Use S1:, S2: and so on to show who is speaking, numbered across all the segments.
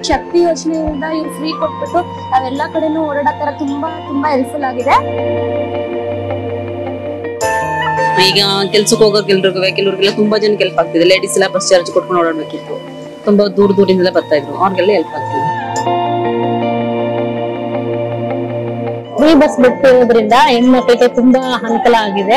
S1: ಶಕ್ತಿ ಯೋಜನೆಯಿಂದ ಇವ್ರು ಫ್ರೀ ಕೊಟ್ಬಿಟ್ಟು ನಾವೆಲ್ಲಾ ಕಡೆನೂ ಓಡಾಡೋ ತುಂಬಾ ತುಂಬಾ ಹೆಲ್ಪ್ಫುಲ್ ಆಗಿದೆ.
S2: ಈಗ ಕೆಲ್ಸಕ್ಕೆ ಹೋಗೋ ಕೆಲವ್ರಿಗೆಲ್ಲ ತುಂಬಾ ಜನ ಹೆಲ್ಪ್ ಆಗ್ತಿದೆ. ಲೇಡೀಸ್ ಎಲ್ಲ ಬಸ್ ಚಾರ್ಜ್ ಕೊಟ್ಕೊಂಡು ಓಡಾಡ್ಬೇಕಿತ್ತು, ತುಂಬಾ ದೂರದಿಂದ ಬರ್ತಾ ಇದ್ರು, ಅವ್ರಿಗೆಲ್ಲ ಹೆಲ್ಪ್ ಆಗ್ತಿದೆ.
S3: ಫ್ರೀ ಬಸ್ ಬಿಟ್ಟಿರೋದ್ರಿಂದ ಹೆಣ್ಮಕ್ಳಿಗೆ ತುಂಬಾ ಅನುಕೂಲ ಆಗಿದೆ.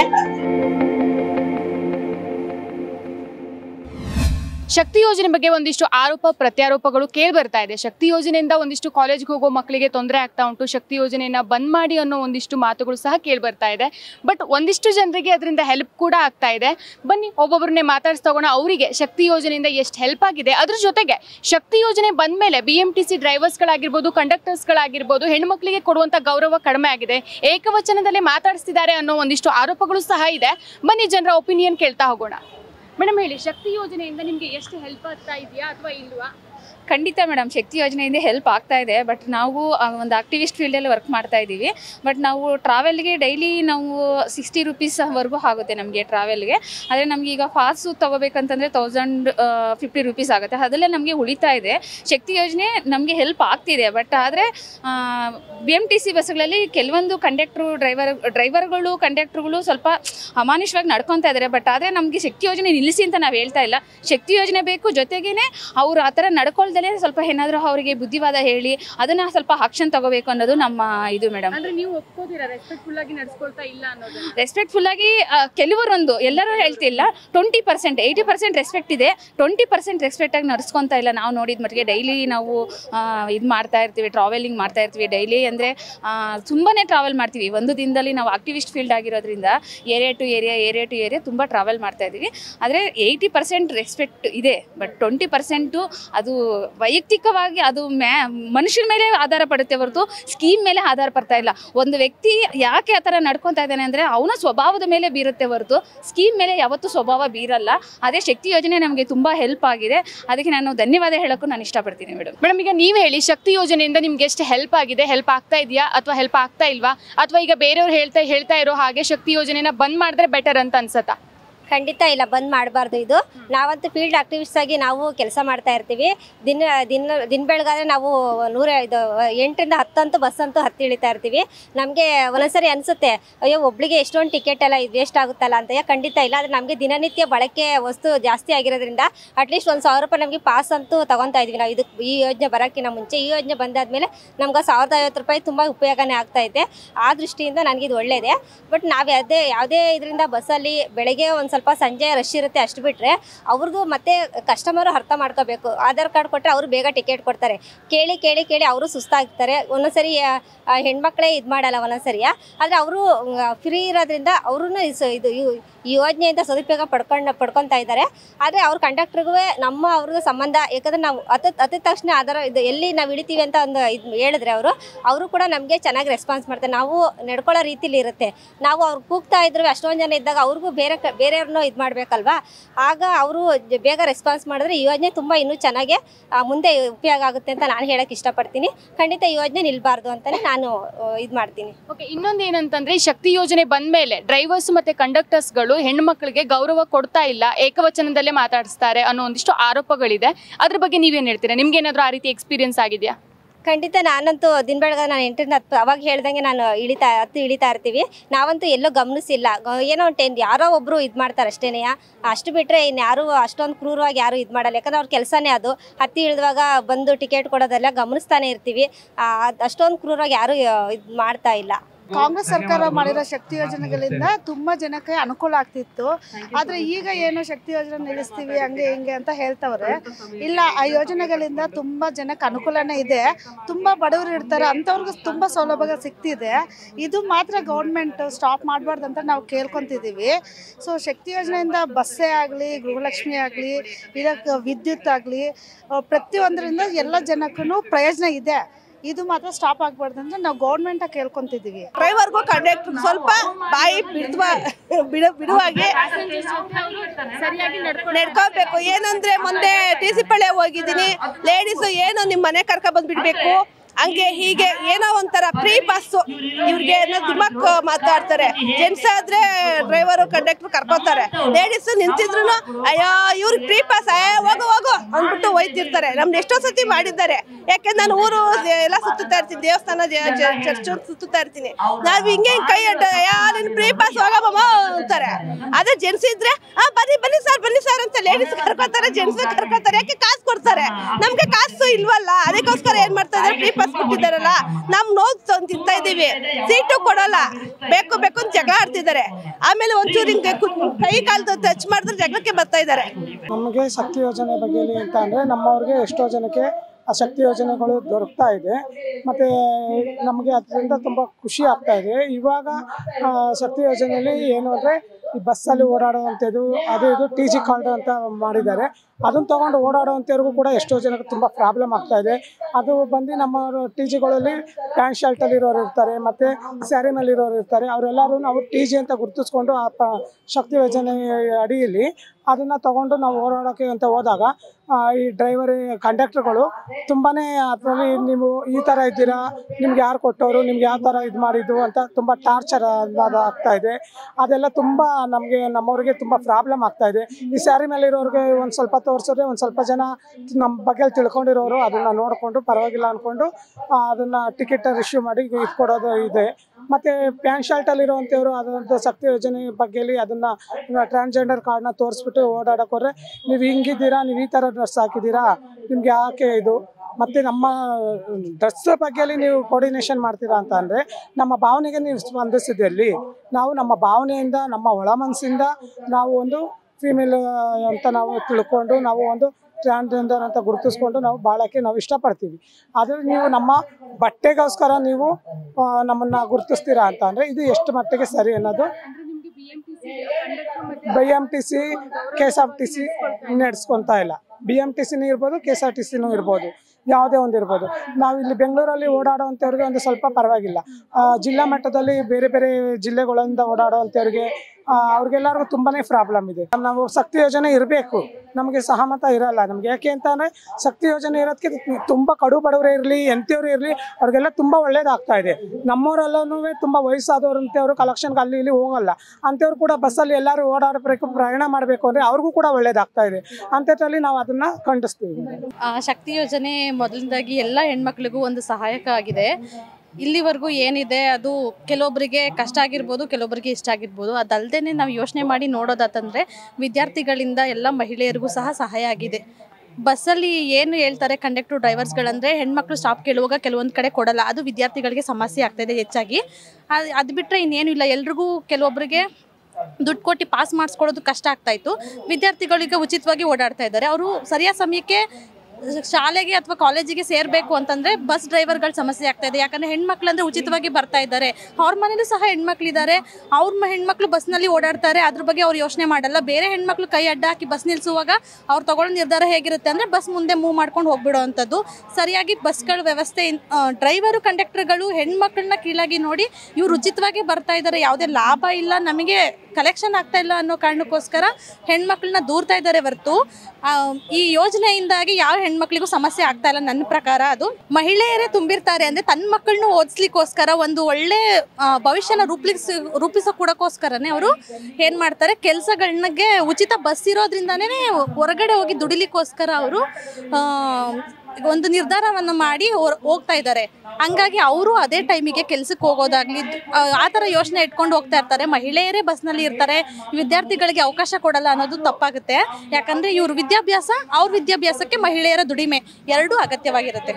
S4: ಶಕ್ತಿ ಯೋಜನೆ ಬಗ್ಗೆ ಒಂದಿಷ್ಟು ಆರೋಪ ಪ್ರತ್ಯಾರೋಪಗಳು ಕೇಳಿ ಬರ್ತಾ ಇದೆ. ಶಕ್ತಿ ಯೋಜನೆಯಿಂದ ಒಂದಿಷ್ಟು ಕಾಲೇಜ್ಗೆ ಹೋಗೋ ಮಕ್ಕಳಿಗೆ ತೊಂದರೆ ಆಗ್ತಾ ಉಂಟು, ಶಕ್ತಿ ಯೋಜನೆಯನ್ನ ಬಂದ್ ಮಾಡಿ ಅನ್ನೋ ಒಂದಿಷ್ಟು ಮಾತುಗಳು ಸಹ ಕೇಳಿ ಬರ್ತಾ ಇದೆ. ಬಟ್ ಒಂದಿಷ್ಟು ಜನರಿಗೆ ಅದರಿಂದ ಹೆಲ್ಪ್ ಕೂಡ ಆಗ್ತಾ ಇದೆ. ಬನ್ನಿ ಒಬ್ಬೊಬ್ಬರನ್ನೇ ಮಾತಾಡ್ಸ್ತಾಗೋಣ, ಅವರಿಗೆ ಶಕ್ತಿ ಯೋಜನೆಯಿಂದ ಎಷ್ಟು ಹೆಲ್ಪ್ ಆಗಿದೆ, ಅದ್ರ ಜೊತೆಗೆ ಶಕ್ತಿ ಯೋಜನೆ ಬಂದ ಮೇಲೆ BMTC ಡ್ರೈವರ್ಸ್ಗಳಾಗಿರ್ಬೋದು, ಕಂಡಕ್ಟರ್ಸ್ಗಳಾಗಿರ್ಬೋದು, ಹೆಣ್ಮಕ್ಳಿಗೆ ಕೊಡುವಂತ ಗೌರವ ಕಡಿಮೆ ಆಗಿದೆ, ಏಕವಚನದಲ್ಲಿ ಮಾತಾಡಿಸ್ತಿದ್ದಾರೆ ಅನ್ನೋ ಒಂದಿಷ್ಟು ಆರೋಪಗಳು ಸಹ ಇದೆ. ಬನ್ನಿ ಜನರ ಒಪಿನಿಯನ್ ಕೇಳ್ತಾ ಹೋಗೋಣ. ಮೇಡಮ್ ಹೇಳಿ, ಶಕ್ತಿ ಯೋಜನೆಯಿಂದ ನಿಮ್ಗೆ ಎಷ್ಟು ಹೆಲ್ಪ್ ಆಗ್ತಾ ಇದೆಯಾ ಅಥವಾ ಇಲ್ವಾ?
S5: ಖಂಡಿತ ಮೇಡಮ್, ಶಕ್ತಿ ಯೋಜನೆಯಿಂದ ಹೆಲ್ಪ್ ಆಗ್ತಾ ಇದೆ. ಬಟ್ ನಾವು ಒಂದು ಆಕ್ಟಿವಿಸ್ಟ್ ಫೀಲ್ಡಲ್ಲಿ ವರ್ಕ್ ಮಾಡ್ತಾ ಇದ್ದೀವಿ. ಬಟ್ ನಾವು ಟ್ರಾವೆಲ್ಗೆ ಡೈಲಿ ನಾವು 60 ರೂಪೀಸ್ವರೆಗೂ ಆಗುತ್ತೆ ನಮಗೆ ಟ್ರಾವೆಲ್ಗೆ. ಆದರೆ ನಮಗೆ ಈಗ ಪಾಸು ತೊಗೋಬೇಕಂತಂದರೆ 1050 ರೂಪೀಸ್ ಆಗುತ್ತೆ. ಅದರಲ್ಲೇ ನಮಗೆ ಉಳಿತಾ ಇದೆ. ಶಕ್ತಿ ಯೋಜನೆ ನಮಗೆ ಹೆಲ್ಪ್ ಆಗ್ತಿದೆ. ಬಟ್ ಆದರೆ BMTC ಬಸ್ಗಳಲ್ಲಿ ಕೆಲವೊಂದು ಡ್ರೈವರ್ಗಳು ಕಂಡಕ್ಟರ್ಗಳು ಸ್ವಲ್ಪ ಅಮಾನುಷವಾಗಿ ನಡ್ಕೊತಾ ಇದ್ದಾರೆ. ಬಟ್ ಆದರೆ ನಮಗೆ ಶಕ್ತಿ ಯೋಜನೆ ನಿಲ್ಲಿಸಿ ಅಂತ ನಾವು ಹೇಳ್ತಾ ಇಲ್ಲ. ಶಕ್ತಿ ಯೋಜನೆ ಬೇಕು, ಜೊತೆಗೇ ಅವರು ಆ ಥರ ನಡ್ಕೊಳ್ದಲ್ಲೇ ಸ್ವಲ್ಪ ಏನಾದರೂ ಅವರಿಗೆ ಬುದ್ಧಿವಾದ ಹೇಳಿ ಅದನ್ನ ಸ್ವಲ್ಪ ಆಕ್ಷನ್ ತಗೋಬೇಕು ಅನ್ನೋದು ನಮ್ಮ ಇದು ಮೇಡಮ್.
S4: ಅಂದ್ರೆ ನೀವು ಒಪ್ಕೋತೀರಾ ರೆಸ್ಪೆಕ್ಟ್ಫುಲ್ ಆಗಿ ನಡ್ಸ್ಕೊಳ್ತಾ ಇಲ್ಲ ಅನ್ನೋದು?
S5: ರೆಸ್ಪೆಕ್ಟ್ಫುಲ್ ಆಗಿ ಕೆಲವರೊಂದು, ಎಲ್ಲರೂ ಹೇಳ್ತಿಲ್ಲ, 20% 80% ರೆಸ್ಪೆಕ್ಟ್ ಇದೆ, 20% ರೆಸ್ಪೆಕ್ಟ್ ಆಗಿ ನಡ್ಸ್ಕೊತಾ ಇಲ್ಲ. ನಾವು ನೋಡಿದ ಮಟ್ಟಿಗೆ ಡೈಲಿ ನಾವು ಇದು ಮಾಡ್ತಾ ಇರ್ತೀವಿ, ಟ್ರಾವೆಲಿಂಗ್ ಮಾಡ್ತಾ ಇರ್ತೀವಿ. ಡೈಲಿ ಅಂದರೆ ತುಂಬಾ ಟ್ರಾವೆಲ್ ಮಾಡ್ತೀವಿ. ಒಂದು ದಿನದಲ್ಲಿ ನಾವು ಆಕ್ಟಿವಿಸ್ಟ್ ಫೀಲ್ಡ್ ಆಗಿರೋದ್ರಿಂದ ಏರಿಯಾ ಟು ಏರಿಯಾ ತುಂಬ ಟ್ರಾವೆಲ್ ಮಾಡ್ತಾ ಇದ್ದೀವಿ. ಆದರೆ 80% ರೆಸ್ಪೆಕ್ಟ್ ಇದೆ. ಬಟ್ 20% ಅದು ವೈಯಕ್ತಿಕವಾಗಿ ಅದು ಮನುಷ್ಯನ ಮೇಲೆ ಆಧಾರ ಪಡುತ್ತೆ ಹೊರತು ಸ್ಕೀಮ್ ಮೇಲೆ ಆಧಾರ ಪಡ್ತಾ ಇಲ್ಲ. ಒಂದು ವ್ಯಕ್ತಿ ಯಾಕೆ ಆ ಥರ ನಡ್ಕೊತಾ ಇದ್ದಾನೆ ಅಂದರೆ ಅವನ ಸ್ವಭಾವದ ಮೇಲೆ ಬೀರುತ್ತೆ ಹೊರತು ಸ್ಕೀಮ್ ಮೇಲೆ ಯಾವತ್ತೂ ಸ್ವಭಾವ ಬೀರಲ್ಲ. ಅದೇ ಶಕ್ತಿ ಯೋಜನೆ ನಮಗೆ ತುಂಬ ಹೆಲ್ಪ್ ಆಗಿದೆ. ಅದಕ್ಕೆ ನಾನು ಧನ್ಯವಾದ ಹೇಳೋಕ್ಕೂ ನಾನು ಇಷ್ಟಪಡ್ತೀನಿ ಮೇಡಮ್.
S4: ಮೇಡಮ್, ಈಗ ನೀವು ಹೇಳಿ, ಶಕ್ತಿ ಯೋಜನೆಯಿಂದ ನಿಮ್ಗೆ ಎಷ್ಟು ಹೆಲ್ಪ್ ಆಗಿದೆ, ಹೆಲ್ಪ್ ಆಗ್ತಾ ಇದೆಯಾ ಅಥವಾ ಹೆಲ್ಪ್ ಆಗ್ತಾ ಇಲ್ವಾ? ಅಥವಾ ಈಗ ಬೇರೆಯವ್ರು ಹೇಳ್ತಾ ಇರೋ ಹಾಗೆ ಶಕ್ತಿ ಯೋಜನೆನ ಬಂದ್ ಮಾಡಿದ್ರೆ ಬೆಟರ್ ಅಂತ ಅನ್ಸತ್ತಾ?
S6: ಖಂಡಿತ ಇಲ್ಲ, ಬಂದ್ ಮಾಡಬಾರ್ದು. ಇದು ನಾವಂತೂ ಫೀಲ್ಡ್ ಆಕ್ಟಿವಿಸ್ಟ್ ಆಗಿ ನಾವು ಕೆಲಸ ಮಾಡ್ತಾ ಇರ್ತೀವಿ. ದಿನ ಬೆಳಗಾದ್ರೆ ನಾವು 8ರಿಂದ 10 ಅಂತೂ ಬಸ್ ಅಂತೂ ಹತ್ತಿ ಇಳಿತಾ ಇರ್ತೀವಿ. ನಮಗೆ ಒಂದೊಂದ್ಸರಿ ಅನಿಸುತ್ತೆ, ಅಯ್ಯೋ ಒಬ್ಳಿಗೆ ಎಷ್ಟೊಂದು ಟಿಕೆಟ್ ಎಲ್ಲ ಇದು ವೇಸ್ಟ್ ಆಗುತ್ತಲ್ಲ ಅಂತ. ಖಂಡಿತ ಇಲ್ಲ, ಆದರೆ ನಮಗೆ ದಿನನಿತ್ಯ ಬಳಕೆ ವಸ್ತು ಜಾಸ್ತಿ ಆಗಿರೋದ್ರಿಂದ ಅಟ್ಲೀಸ್ಟ್ 1000 ರೂಪಾಯಿ ನಮಗೆ ಪಾಸ್ ಅಂತೂ ತೊಗೊತಾ ಇದ್ವಿ ನಾವು. ಈ ಯೋಜನೆ ಬರೋಕ್ಕಿಂತ ಮುಂಚೆ ಈ ಯೋಜನೆ ಬಂದಾದ್ಮೇಲೆ ನಮ್ಗೆ 1050 ರೂಪಾಯಿ ತುಂಬ ಉಪಯೋಗನೇ ಆಗ್ತಾ ಇದೆ. ಆ ದೃಷ್ಟಿಯಿಂದ ನನಗಿದು ಒಳ್ಳೆಯದೇ. ಬಟ್ ನಾವು ಯಾವುದೇ ಇದರಿಂದ ಬಸ್ಸಲ್ಲಿ ಬೆಳಗ್ಗೆ ಒಂದು ಸ್ವಲ್ಪ ಸಂಜೆ ರಶ್ ಇರುತ್ತೆ, ಅಷ್ಟು ಬಿಟ್ಟರೆ ಅವ್ರಿಗೂ ಮತ್ತೆ ಕಸ್ಟಮರು ಅರ್ಥ ಮಾಡ್ಕೋಬೇಕು. ಆಧಾರ್ ಕಾರ್ಡ್ ಕೊಟ್ಟರೆ ಅವರು ಬೇಗ ಟಿಕೆಟ್ ಕೊಡ್ತಾರೆ. ಕೇಳಿ ಅವರು ಸುಸ್ತಾಗ್ತಾರೆ. ಒಂದೊಂದ್ಸರಿ ಹೆಣ್ಮಕ್ಳೇ ಇದು ಮಾಡಲ್ಲ ಒಂದೊಂದ್ಸರಿ. ಆದರೆ ಅವರು ಫ್ರೀ ಇರೋದ್ರಿಂದ ಅವ್ರೂ ಇದು ಈ ಯೋಜನೆಯಿಂದ ಸದುಪಯೋಗ ಪಡ್ಕೊತಾ ಇದ್ದಾರೆ. ಆದರೆ ಅವ್ರ ಕಂಡಕ್ಟ್ರಿಗೂ ಅವ್ರದ್ದು ಸಂಬಂಧ, ಯಾಕಂದರೆ ನಾವು ಹತ್ತಿದ ತಕ್ಷಣ ಆಧಾರ ಇದು ಎಲ್ಲಿ ನಾವು ಇಳಿತೀವಿ ಅಂತ ಒಂದು ಇದು ಹೇಳಿದ್ರೆ ಅವರು ಕೂಡ ನಮಗೆ ಚೆನ್ನಾಗಿ ರೆಸ್ಪಾನ್ಸ್ ಮಾಡ್ತಾರೆ. ನಾವು ನಡ್ಕೊಳ್ಳೋ ರೀತಿಲಿ ಇರುತ್ತೆ. ನಾವು ಅವ್ರು ಕೂಗ್ತಾ ಇದ್ರು ಅಷ್ಟೊಂದು ಜನ ಇದ್ದಾಗ ಅವ್ರಿಗೂ ಬೇರೆಯವ್ರನ್ನೂ ಇದು ಮಾಡಬೇಕಲ್ವಾ. ಆಗ ಅವರು ಬೇಗ ರೆಸ್ಪಾನ್ಸ್ ಮಾಡಿದ್ರೆ ಈ ಯೋಜನೆ ತುಂಬ ಇನ್ನೂ ಚೆನ್ನಾಗಿ ಮುಂದೆ ಉಪಯೋಗ ಆಗುತ್ತೆ ಅಂತ ನಾನು ಹೇಳಕ್ಕೆ ಇಷ್ಟಪಡ್ತೀನಿ. ಖಂಡಿತ ಈ ಯೋಜನೆ ನಿಲ್ಬಾರ್ದು ಅಂತಲೇ ನಾನು ಇದು ಮಾಡ್ತೀನಿ.
S4: ಓಕೆ, ಇನ್ನೊಂದು ಏನಂತಂದ್ರೆ ಈ ಶಕ್ತಿ ಯೋಜನೆ ಬಂದ ಮೇಲೆ ಡ್ರೈವರ್ಸ್ ಮತ್ತೆ ಕಂಡಕ್ಟರ್ಸ್ಗಳು ಹೆಣ್ಮಕ್ಳಿಗೆ ಗೌರವ ಕೊಡ್ತಾ ಇಲ್ಲ, ಏಕವಚನದಲ್ಲೇ ಮಾತಾಡಿಸ್ತಾರೆ ಅನ್ನೋ ಒಂದಿಷ್ಟು ಆರೋಪಗಳಿದೆ. ಅದ್ರ ಬಗ್ಗೆ ನೀವೇನು ಹೇಳ್ತೀರಾ? ನಿಮ್ಗೆ ಏನಾದರೂ ಆ ರೀತಿ ಎಕ್ಸ್ಪೀರಿಯನ್ಸ್ ಆಗಿದೆಯಾ?
S6: ಖಂಡಿತ ನಾನಂತೂ ದಿನ ಬೆಳಗ್ಗೆ ನಾನು 8ರಿಂದ 10 ಅವಾಗ ಹೇಳ್ದಂಗೆ ನಾನು ಇಳಿತಾ ಇರ್ತೀವಿ. ನಾವಂತೂ ಎಲ್ಲೂ ಗಮನಿಸಿಲ್ಲ. ಏನೋ ಯಾರೋ ಒಬ್ಬರು ಇದು ಮಾಡ್ತಾರೆ ಅಷ್ಟೇನೆ. ಅಷ್ಟು ಬಿಟ್ಟರೆ ಇನ್ಯಾರು ಅಷ್ಟೊಂದು ಕ್ರೂರವಾಗಿ ಯಾರು ಇದು ಮಾಡಲ್ಲ. ಯಾಕಂದ್ರೆ ಅವ್ರ ಕೆಲಸನೇ ಅದು. ಹತ್ತಿ ಇಳಿದಾಗ ಬಂದು ಟಿಕೆಟ್ ಕೊಡೋದೆಲ್ಲ ಗಮನಿಸ್ತಾನೆ ಇರ್ತೀವಿ. ಅಷ್ಟೊಂದು ಕ್ರೂರವಾಗಿ ಯಾರು ಇದು ಮಾಡ್ತಾ ಇಲ್ಲ.
S7: ಕಾಂಗ್ರೆಸ್ ಸರ್ಕಾರ ಮಾಡಿರೋ ಶಕ್ತಿ ಯೋಜನೆಗಳಿಂದ ತುಂಬಾ ಜನಕ್ಕೆ ಅನುಕೂಲ ಆಗ್ತಿತ್ತು. ಆದ್ರೆ ಈಗ ಏನು ಶಕ್ತಿ ಯೋಜನೆ ನಿಲ್ಲಿಸ್ತೀವಿ ಹಂಗೆ ಹಿಂಗೆ ಅಂತ ಹೇಳ್ತವ್ರೆ. ಇಲ್ಲ, ಆ ಯೋಜನೆಗಳಿಂದ ತುಂಬಾ ಜನಕ್ಕೆ ಅನುಕೂಲನೇ ಇದೆ. ತುಂಬಾ ಬಡವರು ಇರ್ತಾರೆ, ಅಂಥವ್ರಿಗೂ ತುಂಬಾ ಸೌಲಭ್ಯ ಸಿಗ್ತಿದೆ. ಇದು ಮಾತ್ರ ಗೌರ್ಮೆಂಟ್ ಸ್ಟಾಪ್ ಮಾಡಬಾರ್ದು ಅಂತ ನಾವು ಕೇಳ್ಕೊತಿದ್ದೀವಿ. ಸೊ ಶಕ್ತಿ ಯೋಜನೆಯಿಂದ ಬಸ್ಸೇ ಆಗಲಿ, ಗೃಹಲಕ್ಷ್ಮಿ ಆಗಲಿ, ಇದಕ್ಕೆ ವಿದ್ಯುತ್ ಆಗಲಿ, ಪ್ರತಿಯೊಂದರಿಂದ ಎಲ್ಲ ಜನಕ್ಕೂ ಪ್ರಯೋಜನ ಇದೆ. ಇದು ಮಾತ್ರ ಸ್ಟಾಪ್ ಆಗಬಾರ್ದು ಅಂತ ನಾವು ಗೌರ್ಮೆಂಟ್ ಕೇಳ್ಕೊಂತಿದ್ದೀವಿ.
S8: ಡ್ರೈವರ್ಗೂ ಕಂಡಕ್ಟರ್ ಸ್ವಲ್ಪ ಬಾಯಿ ಬಿಡುವಾಗಿ ನಡ್ಕೋಬೇಕು. ಏನಂದ್ರೆ ಮುಂದೆ TC ಪಳ್ಳಿ ಹೋಗಿದ್ದೀನಿ, ಲೇಡೀಸು ಏನು ನಿಮ್ಮ ಮನೆ ಕರ್ಕ ಬಂದ್ಬಿಡ್ಬೇಕು ಹಂಗೆ ಹೀಗೆ ಏನೋ ಒಂಥರ ಫ್ರೀ ಬಸ್ಸು ಇವ್ರಿಗೆ ದಿಮಾಕ್ ಮಾತಾಡ್ತಾರೆ. ಜೆಂಟ್ಸ್ ಆದ್ರೆ ಡ್ರೈವರು ಕಂಡಕ್ಟರ್ ಕರ್ಕೋತಾರೆ. ಲೇಡೀಸ್ ನಿಂತಿದ್ರು ಅಯ್ಯೋ ಇವ್ರಿಗೆ ಫ್ರೀ ಪಾಸ್ ಹೋಗು ಅಂದ್ಬಿಟ್ಟು ಕಾಯ್ತಿರ್ತಾರೆ. ನಮ್ನ ಎಷ್ಟೋ ಸತಿ ಮಾಡಿದ್ದಾರೆ. ಯಾಕೆ ನಾನು ಊರು ಎಲ್ಲ ಸುತ್ತುತ್ತಾ ಇರ್ತೀನಿ, ದೇವಸ್ಥಾನ ಚರ್ಚ್ ಸುತ್ತುತ್ತಾ ಇರ್ತೀನಿ. ನಾವು ಹಿಂಗೆ ಕೈ ಅಡ್ಡ ನಿನ್ ಫ್ರೀ ಪಾಸ್ ಹೋಗಮ್ಮ ಅಂತಾರೆ. ಅದೇ ಜೆಂಟ್ಸ್ ಇದ್ರೆ ಬನ್ನಿ ಸರ್ ಅಂತ ಲೇಡೀಸ್ ಕರ್ಕೋತಾರೆ, ಜೆಂಟ್ಸ್ ಕರ್ಕೋತಾರೆ. ಯಾಕೆ ಕಾಸು ಕೊಡ್ತಾರೆ, ನಮ್ಗೆ ಕಾಸು ಇಲ್ವಲ್ಲ. ಅದಕ್ಕೋಸ್ಕರ ಏನ್ ಮಾಡ್ತಾ ಇದಾರೆ, ಫ್ರೀ ಪಾಸ್ ಕೊಟ್ಟಿದ್ದಾರಲ್ಲ, ನಮ್ ನೋವು ತಿಂತಾ ಇದೀವಿ, ಸೀಟು ಕೊಡೋಲ್ಲ, ಬೇಕು ಅಂತ ಜಗಳ ಆಡ್ತಿದ್ದಾರೆ. ಆಮೇಲೆ ಒಂಚೂರು ಹಿಂಗೆ ಕೈ ಕಾಲು ಟಚ್ ಮಾಡಿದ್ರೆ ಜಗಳಕ್ಕೆ ಬರ್ತಾ ಇದ್ದಾರೆ.
S9: ನಮಗೆ ಶಕ್ತಿ ಯೋಜನೆ ಬಗ್ಗೆ ಅಂತ ಅಂದರೆ ನಮ್ಮವ್ರಿಗೆ ಎಷ್ಟೋ ಜನಕ್ಕೆ ಆ ಶಕ್ತಿ ಯೋಜನೆಗಳು ದೊರಕ್ತಾ ಇದೆ. ಮತ್ತು ನಮಗೆ ಅದರಿಂದ ತುಂಬ ಖುಷಿ ಆಗ್ತಾ ಇದೆ. ಇವಾಗ ಶಕ್ತಿ ಯೋಜನೆಯಲ್ಲಿ ಏನು ಅಂದರೆ ಈ ಬಸ್ಸಲ್ಲಿ ಓಡಾಡುವಂಥದ್ದು ಅದು ಇದು TG ಕಾರ್ಡ್ ಅಂತ ಮಾಡಿದ್ದಾರೆ. ಅದನ್ನು ತೊಗೊಂಡು ಓಡಾಡುವಂಥವ್ರಿಗೂ ಕೂಡ ಎಷ್ಟೋ ಜನಕ್ಕೆ ತುಂಬ ಪ್ರಾಬ್ಲಮ್ ಆಗ್ತಾ ಇದೆ. ಅದು ಬಂದು ನಮ್ಮ TGಗಳಲ್ಲಿ ಪ್ಯಾಂಟ್ ಶರ್ಟಲ್ಲಿರೋರು ಇರ್ತಾರೆ, ಮತ್ತು ಸ್ಯಾರಿ ಮೇಲಿರೋರು ಇರ್ತಾರೆ. ಅವರೆಲ್ಲರೂ ನಾವು TG ಅಂತ ಗುರುತಿಸ್ಕೊಂಡು ಆ ಶಕ್ತಿ ಯೋಜನೆ ಅಡಿಯಲ್ಲಿ ಅದನ್ನು ತೊಗೊಂಡು ನಾವು ಓಡಾಡೋಕ್ಕೆ ಅಂತ ಹೋದಾಗ ಈ ಡ್ರೈವರ್ ಕಂಡಕ್ಟರ್ಗಳು ತುಂಬಾ ಅದರಲ್ಲಿ ನೀವು ಈ ಥರ ಇದ್ದೀರಾ, ನಿಮ್ಗೆ ಯಾರು ಕೊಟ್ಟವರು, ನಿಮ್ಗೆ ಯಾವ ಥರ ಇದು ಮಾಡಿದ್ದು ಅಂತ ತುಂಬ ಟಾರ್ಚರ್ ಆಗ್ತಾ ಇದೆ. ಅದೆಲ್ಲ ತುಂಬ ನಮ್ಮವ್ರಿಗೆ ತುಂಬ ಪ್ರಾಬ್ಲಮ್ ಆಗ್ತಾ ಇದೆ. ಈ ಸ್ಯಾರಿ ಮೇಲೆ ಇರೋರಿಗೆ ಒಂದು ಸ್ವಲ್ಪ ತೋರಿಸಿದ್ರೆ ಒಂದು ಸ್ವಲ್ಪ ಜನ ನಮ್ಮ ಬಗ್ಗೆ ತಿಳ್ಕೊಂಡಿರೋರು ಅದನ್ನು ನೋಡಿಕೊಂಡು ಪರವಾಗಿಲ್ಲ ಅಂದ್ಕೊಂಡು ಅದನ್ನು ಟಿಕೆಟ್ ಇಶ್ಯೂ ಮಾಡಿ ಇದು ಕೊಡೋದು ಇದೆ. ಮತ್ತು ಪ್ಯಾಂಟ್ ಶರ್ಟಲ್ಲಿರೋವಂಥವ್ರು ಅದೊಂದು ಶಕ್ತಿ ಯೋಜನೆ ಬಗ್ಗೆಯಲ್ಲಿ ಅದನ್ನು ಟ್ರಾನ್ಸ್ಜೆಂಡರ್ ಕಾರ್ಡ್ನ ತೋರಿಸ್ಬಿಟ್ಟು ಓಡಾಡೋಕೆ ಹೋದರೆ ನೀವು ಹಿಂಗಿದ್ದೀರಾ, ನೀವು ಈ ಥರ ಡ್ರೆಸ್ ಹಾಕಿದ್ದೀರಾ, ನಿಮ್ಗೆ ಯಾಕೆ ಇದು, ಮತ್ತು ನಮ್ಮ ಡ್ರೆಸ್ ಬಗ್ಗೆಯಲ್ಲಿ ನೀವು ಕೋರ್ಡಿನೇಷನ್ ಮಾಡ್ತೀರಾ ಅಂತ ಅಂದರೆ ನಮ್ಮ ಭಾವನೆಗೆ ನೀವು ಸ್ಪಂದಿಸಿದಲ್ಲಿ ನಾವು ನಮ್ಮ ಭಾವನೆಯಿಂದ ನಮ್ಮ ಒಳ ಮನಸ್ಸಿಂದ ನಾವು ಒಂದು ಫೀಮೇಲ್ ಅಂತ ನಾವು ತಿಳ್ಕೊಂಡು ನಾವು ಒಂದು ಟ್ರಾನ್ಸ್ಜೆಂಡರ್ ಅಂತ ಗುರುತಿಸ್ಕೊಂಡು ನಾವು ಬಾಳಕ್ಕೆ ನಾವು ಇಷ್ಟಪಡ್ತೀವಿ. ಆದರೆ ನೀವು ನಮ್ಮ ಬಟ್ಟೆಗೋಸ್ಕರ ನೀವು ನಮ್ಮನ್ನು ಗುರುತಿಸ್ತೀರಾ ಅಂತ ಅಂದರೆ ಇದು ಎಷ್ಟು ಮಟ್ಟಿಗೆ ಸರಿ ಅನ್ನೋದು BMTC KSRTC ನಡೆಸ್ಕೊತಾ ಇಲ್ಲ. BMTCನೂ ಇರ್ಬೋದು, KSRTCನೂ ಇರ್ಬೋದು, ಯಾವುದೇ ಒಂದು ಇರ್ಬೋದು. ನಾವು ಇಲ್ಲಿ ಬೆಂಗಳೂರಲ್ಲಿ ಓಡಾಡೋವಂಥವ್ರಿಗೆ ಒಂದು ಸ್ವಲ್ಪ ಪರವಾಗಿಲ್ಲ. ಜಿಲ್ಲಾ ಮಟ್ಟದಲ್ಲಿ ಬೇರೆ ಬೇರೆ ಜಿಲ್ಲೆಗಳಿಂದ ಓಡಾಡೋವಂಥವ್ರಿಗೆ ಅವ್ರಿಗೆಲ್ಲರಿಗೂ ತುಂಬಾ ಪ್ರಾಬ್ಲಮ್ ಇದೆ. ನಾವು ಶಕ್ತಿ ಯೋಜನೆ ಇರಬೇಕು, ನಮಗೆ ಸಹಮತ ಇರಲ್ಲ ನಮಗೆ. ಯಾಕೆ ಅಂತ ಅಂದರೆ ಶಕ್ತಿ ಯೋಜನೆ ಇರೋದಕ್ಕೆ ತುಂಬ ಕಡು ಬಡವರೇ ಇರಲಿ, ಎಂಥವ್ರು ಇರಲಿ, ಅವ್ರಿಗೆಲ್ಲ ತುಂಬ ಒಳ್ಳೇದಾಗ್ತಾ ಇದೆ. ನಮ್ಮವರೆಲ್ಲನೂ ತುಂಬ ವಯಸ್ಸಾದವ್ರು ಅಂಥವ್ರು ಕಲೆಕ್ಷನ್ಗೆ ಅಲ್ಲಿ ಇಲ್ಲಿ ಹೋಗಲ್ಲ, ಅಂಥವ್ರು ಕೂಡ ಬಸ್ಸಲ್ಲಿ ಎಲ್ಲರೂ ಓಡಾಡಬೇಕು, ಪ್ರಯಾಣ ಮಾಡಬೇಕು ಅಂದರೆ ಅವ್ರಿಗೂ ಕೂಡ ಒಳ್ಳೇದಾಗ್ತಾ ಇದೆ. ಅಂಥದ್ರಲ್ಲಿ ನಾವು ಅದನ್ನು ಖಂಡಿಸ್ತೀವಿ.
S3: ಶಕ್ತಿ ಯೋಜನೆ ಮೊದಲಿಂದಾಗಿ ಎಲ್ಲ ಹೆಣ್ಮಕ್ಳಿಗೂ ಒಂದು ಸಹಾಯಕ ಆಗಿದೆ. ಇಲ್ಲಿವರೆಗೂ ಏನಿದೆ ಅದು ಕೆಲವೊಬ್ಬರಿಗೆ ಕಷ್ಟ ಆಗಿರ್ಬೋದು, ಕೆಲವೊಬ್ಬರಿಗೆ ಇಷ್ಟ ಆಗಿರ್ಬೋದು. ಅದಲ್ಲದೆ ನಾವು ಯೋಚನೆ ಮಾಡಿ ನೋಡೋದಾತಂದರೆ ವಿದ್ಯಾರ್ಥಿಗಳಿಂದ ಎಲ್ಲ ಮಹಿಳೆಯರಿಗೂ ಸಹ ಸಹಾಯ ಆಗಿದೆ. ಬಸ್ಸಲ್ಲಿ ಏನು ಹೇಳ್ತಾರೆ ಕಂಡಕ್ಟರ್ ಡ್ರೈವರ್ಸ್ಗಳಂದರೆ ಹೆಣ್ಮಕ್ಳು ಸ್ಟಾಪ್ ಕೇಳುವಾಗ ಕೆಲವೊಂದು ಕಡೆ ಕೊಡಲ್ಲ, ಅದು ವಿದ್ಯಾರ್ಥಿಗಳಿಗೆ ಸಮಸ್ಯೆ ಆಗ್ತಾಯಿದೆ ಹೆಚ್ಚಾಗಿ. ಅದು ಬಿಟ್ಟರೆ ಇನ್ನೇನು ಇಲ್ಲ, ಎಲ್ರಿಗೂ ಕೆಲವೊಬ್ಬರಿಗೆ ದುಡ್ಡು ಕೊಟ್ಟು ಪಾಸ್ ಮಾಡಿಸ್ಕೊಳ್ಳೋದು ಕಷ್ಟ ಆಗ್ತಾಯಿತ್ತು. ವಿದ್ಯಾರ್ಥಿಗಳಿಗೆ ಉಚಿತವಾಗಿ ಓಡಾಡ್ತಾ ಇದ್ದಾರೆ. ಅವರು ಸರಿಯಾದ ಸಮಯಕ್ಕೆ ಶಾಲೆಗೆ ಅಥವಾ ಕಾಲೇಜಿಗೆ ಸೇರಬೇಕು ಅಂತಂದರೆ ಬಸ್ ಡ್ರೈವರ್ಗಳ ಸಮಸ್ಯೆ ಆಗ್ತಾ ಇದೆ. ಯಾಕಂದರೆ ಹೆಣ್ಮಕ್ಳು ಅಂದರೆ ಉಚಿತವಾಗಿ ಬರ್ತಾ ಇದ್ದಾರೆ, ಅವ್ರ ಮನೇಲೂ ಸಹ ಹೆಣ್ಮಕ್ಳಿದ್ದಾರೆ, ಅವ್ರ ಹೆಣ್ಮಕ್ಳು ಬಸ್ನಲ್ಲಿ ಓಡಾಡ್ತಾರೆ, ಅದ್ರ ಬಗ್ಗೆ ಅವ್ರು ಯೋಚನೆ ಮಾಡಲ್ಲ. ಬೇರೆ ಹೆಣ್ಮಕ್ಳು ಕೈ ಅಡ್ಡ ಹಾಕಿ ಬಸ್ ನಿಲ್ಲಿಸುವಾಗ ಅವ್ರು ತಗೊಳ್ಳೋ ನಿರ್ಧಾರ ಹೇಗಿರುತ್ತೆ ಅಂದರೆ ಬಸ್ ಮುಂದೆ ಮೂವ್ ಮಾಡ್ಕೊಂಡು ಹೋಗ್ಬಿಡೋ ಅಂಥದ್ದು. ಸರಿಯಾಗಿ ಬಸ್ಗಳ ವ್ಯವಸ್ಥೆ, ಡ್ರೈವರು ಕಂಡಕ್ಟರ್ಗಳು ಹೆಣ್ಮಕ್ಳನ್ನ ಕೀಳಾಗಿ ನೋಡಿ ಇವ್ರು ಉಚಿತವಾಗಿ ಬರ್ತಾ ಇದ್ದಾರೆ, ಯಾವುದೇ ಲಾಭ ಇಲ್ಲ, ನಮಗೆ ಕಲೆಕ್ಷನ್ ಆಗ್ತಾ ಇಲ್ಲ ಅನ್ನೋ ಕಾರಣಕ್ಕೋಸ್ಕರ ಹೆಣ್ಮಕ್ಳನ್ನ ದೂರ್ತಾ ಇದ್ದಾರೆ ಹೊರತು ಈ ಯೋಜನೆಯಿಂದಾಗಿ ಯಾವ ಹೆಣ್ಮಕ್ಳಿಗೂ ಸಮಸ್ಯೆ ಆಗ್ತಾ ಇಲ್ಲ ನನ್ನ ಪ್ರಕಾರ. ಅದು ಮಹಿಳೆಯರೇ ತುಂಬಿರ್ತಾರೆ ಅಂದರೆ ತನ್ನ ಮಕ್ಕಳನ್ನ ಓದಿಸ್ಲಿಕ್ಕೋಸ್ಕರ ಒಂದು ಒಳ್ಳೆ ಭವಿಷ್ಯನ ರೂಪಿಸೋ ಕೊಡೋಕ್ಕೋಸ್ಕರನೇ ಅವರು ಏನು ಮಾಡ್ತಾರೆ, ಕೆಲಸಗಳಿಗೆ ಉಚಿತ ಬಸ್ ಇರೋದ್ರಿಂದನೇ ಹೊರಗಡೆ ಹೋಗಿ ದುಡಿಲಿಕ್ಕೋಸ್ಕರ ಅವರು ಒಂದು ನಿರ್ಧಾರವನ್ನು ಮಾಡಿ ಹೋಗ್ತಾ ಇದ್ದಾರೆ. ಹಂಗಾಗಿ ಅವರು ಅದೇ ಟೈಮಿಗೆ ಕೆಲ್ಸಕ್ಕೆ ಹೋಗೋದಾಗ್ಲಿ ಆ ಥರ ಯೋಚನೆ ಇಟ್ಕೊಂಡು ಹೋಗ್ತಾ ಇರ್ತಾರೆ. ಮಹಿಳೆಯರೇ ಬಸ್ನಲ್ಲಿ ಇರ್ತಾರೆ, ವಿದ್ಯಾರ್ಥಿಗಳಿಗೆ ಅವಕಾಶ ಕೊಡಲ್ಲ ಅನ್ನೋದು ತಪ್ಪಾಗುತ್ತೆ. ಯಾಕಂದರೆ ಇವ್ರ ವಿದ್ಯಾಭ್ಯಾಸ, ಅವ್ರ ವಿದ್ಯಾಭ್ಯಾಸಕ್ಕೆ ಮಹಿಳೆಯರ ದುಡಿಮೆ ಎರಡೂ ಅಗತ್ಯವಾಗಿರುತ್ತೆ.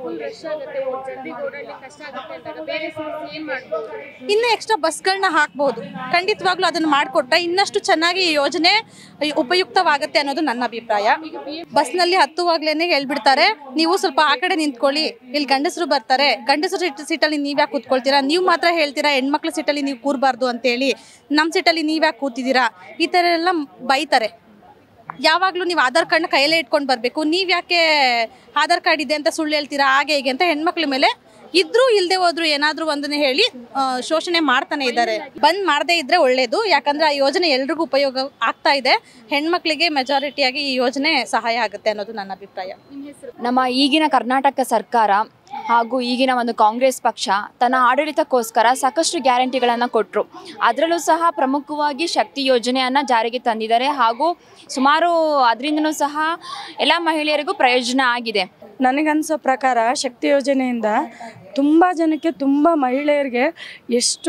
S3: ಇನ್ನೂ ಎಕ್ಸ್ಟ್ರಾ ಬಸ್ಗಳನ್ನ ಹಾಕ್ಬೋದು, ಖಂಡಿತವಾಗ್ಲೂ ಅದನ್ನು ಮಾಡಿಕೊಟ್ರೆ ಇನ್ನಷ್ಟು ಚೆನ್ನಾಗಿ ಈ ಯೋಜನೆ ಉಪಯುಕ್ತವಾಗುತ್ತೆ ಅನ್ನೋದು ನನ್ನ ಅಭಿಪ್ರಾಯ. ಬಸ್ನಲ್ಲಿ ಹತ್ತುವಾಗ್ಲೇ ಹೇಳ್ಬಿಡ್ತಾರೆ, ನೀವು ಸ್ವಲ್ಪ ಆ ಕಡೆ ನಿಂತ್ಕೊಳ್ಳಿ, ಇಲ್ಲಿ ಗಂಡಸರು ಬರ್ತಾರೆ, ಗಂಡಸರು ಸೀಟಲ್ಲಿ ನೀವು ಯಾಕೆ ಕೂತ್ಕೊಳ್ತೀರಾ, ನೀವು ಮಾತ್ರ ಹೇಳ್ತೀರಾ ಹೆಣ್ಮಕ್ಳ ಸೀಟಲ್ಲಿ ನೀವು ಕೂರಬಾರ್ದು ಅಂತೇಳಿ, ನಮ್ಮ ಸೀಟಲ್ಲಿ ನೀವು ಯಾಕೆ ಕೂತಿದ್ದೀರಾ, ಈ ಥರ ಎಲ್ಲ ಬೈತಾರೆ. ಯಾವಾಗಲೂ ನೀವು ಆಧಾರ್ ಕಾರ್ಡ್ನ ಕೈಯಲ್ಲೇ ಇಟ್ಕೊಂಡು ಬರಬೇಕು, ನೀವು ಯಾಕೆ ಆಧಾರ್ ಕಾರ್ಡ್ ಇದೆ ಅಂತ ಸುಳ್ಳು ಹೇಳ್ತೀರಾ, ಹಾಗೆ ಹೀಗೆ ಅಂತ ಹೆಣ್ಮಕ್ಳ ಮೇಲೆ ಇದ್ರೂ ಇಲ್ಲದೆ ಹೋದ್ರು ಏನಾದರೂ ಒಂದನ್ನೇ ಹೇಳಿ ಶೋಷಣೆ ಮಾಡ್ತಾನೆ ಇದ್ದಾರೆ. ಬಂದ್ ಮಾಡದೇ ಇದ್ರೆ ಒಳ್ಳೇದು, ಯಾಕಂದರೆ ಆ ಯೋಜನೆ ಎಲ್ರಿಗೂ ಉಪಯೋಗ ಆಗ್ತಾ ಇದೆ. ಹೆಣ್ಮಕ್ಳಿಗೆ ಮೆಜಾರಿಟಿಯಾಗಿ ಈ ಯೋಜನೆ ಸಹಾಯ ಆಗುತ್ತೆ ಅನ್ನೋದು ನನ್ನ ಅಭಿಪ್ರಾಯ.
S10: ನಮ್ಮ ಈಗಿನ ಕರ್ನಾಟಕ ಸರ್ಕಾರ
S4: ಹಾಗೂ ಈಗಿನ ಒಂದು ಕಾಂಗ್ರೆಸ್ ಪಕ್ಷ ತನ್ನ ಆಡಳಿತಕ್ಕೋಸ್ಕರ ಸಾಕಷ್ಟು ಗ್ಯಾರಂಟಿಗಳನ್ನು ಕೊಟ್ಟರು. ಅದರಲ್ಲೂ ಸಹ ಪ್ರಮುಖವಾಗಿ ಶಕ್ತಿ ಯೋಜನೆಯನ್ನು ಜಾರಿಗೆ ತಂದಿದ್ದಾರೆ ಹಾಗೂ ಸುಮಾರು ಅದರಿಂದನೂ ಸಹ ಎಲ್ಲ ಮಹಿಳೆಯರಿಗೂ ಪ್ರಯೋಜನ ಆಗಿದೆ.
S10: ನನಗನ್ಸೋ ಪ್ರಕಾರ ಶಕ್ತಿ ಯೋಜನೆಯಿಂದ ತುಂಬ ಜನಕ್ಕೆ, ತುಂಬ ಮಹಿಳೆಯರಿಗೆ ಎಷ್ಟು